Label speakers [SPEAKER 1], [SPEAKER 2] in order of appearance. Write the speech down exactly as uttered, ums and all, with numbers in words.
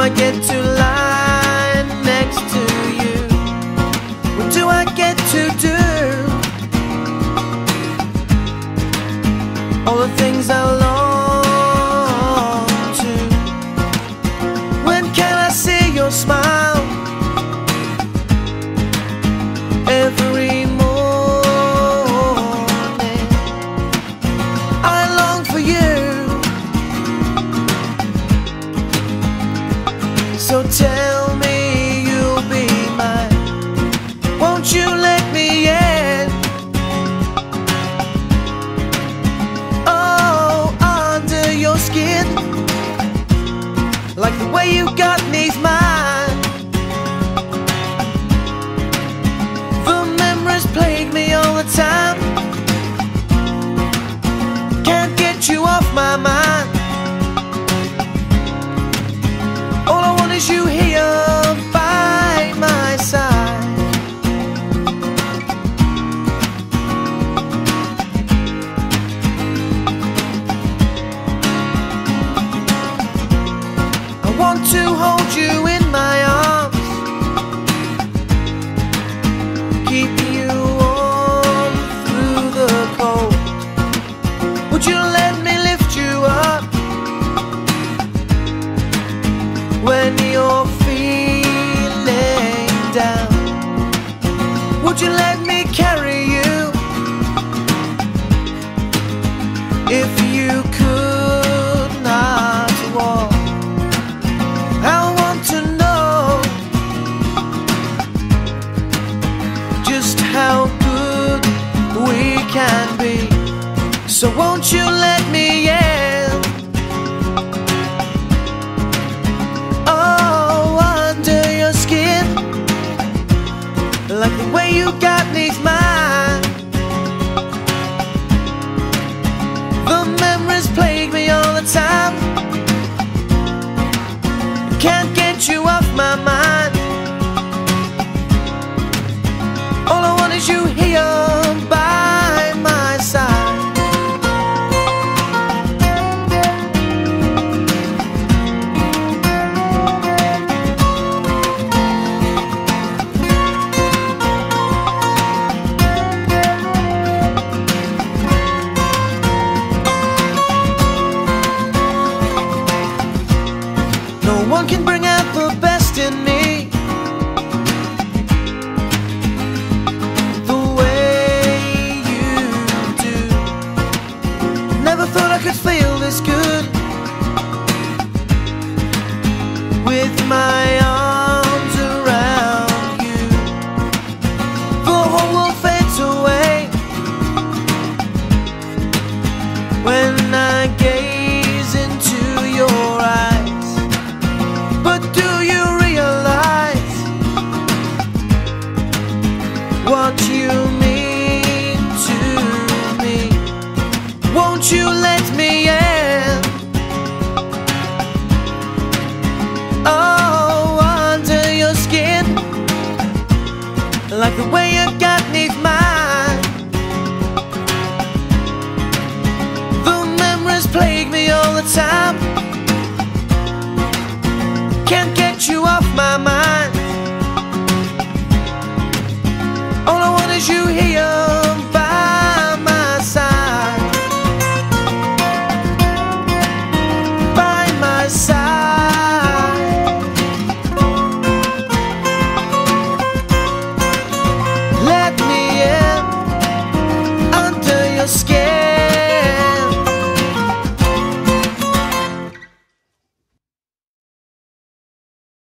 [SPEAKER 1] I get to lie next to you? What do I get to do? All the things I long to. When can I see your smile? Every morning I long for you. So tell me you'll be mine. Won't you let me in? Oh, under your skin, like the way you got neath mine. The memories plague me all the time. Can't get you off my mind. All I want is you here by my side. I want to hold you in my arms, keep you warm through the cold. Would you let me lift you up when you're feeling down? Would you let me carry you if you could not walk? I want to know just how good we can be. So won't you let me in? Oh, under your skin, like the way you got neath mine. The memories plague me all the time. Can't get you off my mind. All I want is you here by my side. No one can bring out the best in me the way you do. Never thought I could feel this good with my arms around you. The whole world fades away when I gaze into your eyes. But do you realize what you mean to me? Won't you let me in? Oh, under your skin, like the way you got